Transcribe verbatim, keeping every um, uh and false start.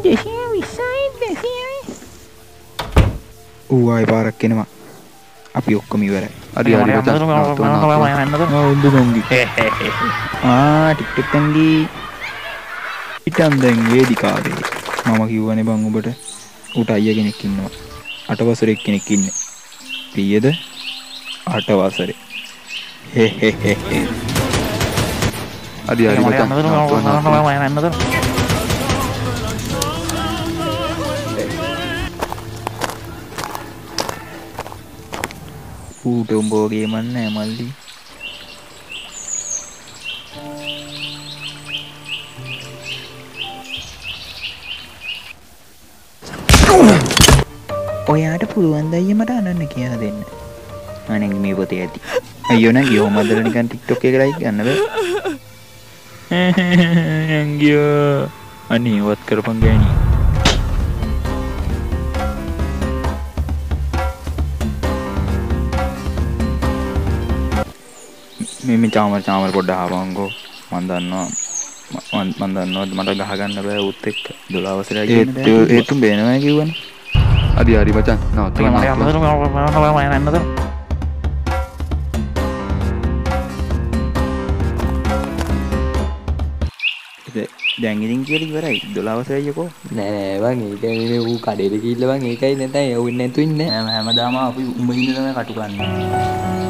දෙසිය විස්සයි දෙසියයි. ඌ ආයි පාරක් එනවා. අපි ඔක්කොම ඉවරයි. හරි හරි මචං. උඹ දොංගි. ආ ටික්ටොක් තංගි. ඉතින් දැන් වේදිකාවේ මම කිව්වනේ බං ඔබට ඌට අයියා කෙනෙක් ඉන්නවා. අට වසරේ කෙනෙක් ඉන්නේ. කීයද? අට වසරේ. හේ හේ හේ හේ. හරි හරි මචං. ඌට උඹ වගේ මන්නේ මල්ලි. ඔයාට පුළුවන් ද අයියා මට අනන්න කියලා දෙන්න. අනේ මේ පොතේ ඇති. අයියෝ නම් ගියෝ මදල නිකන් TikTok එක ලයික් ගන්න බෑ. අංගියෝ අනේ වත් කරපන් ගෑණි. මේ මේ චාමර චාමර පොඩ්ඩ ආවංගෝ මන් දන්නවා මන් දන්නවා මට ගහ ගන්න බෑ උත් එක්ක දොළහ වසරයි කියන්නේ ඒතුම් බේනවා කිව්වනේ. හරි හරි මචං. නවත්තන්න. දැන් ඉතින් කියලා ඉවරයි. දොළහ වසරයි යකෝ. නෑ නෑ බං ඒක නෙමෙයි ඌ කඩේට ගිහිල්ලා බං ඒකයි නැතයි යවුන්නේ නැතු ඉන්නේ. හැමදාම අපි උඹ හින්දා තමයි කටු ගන්න.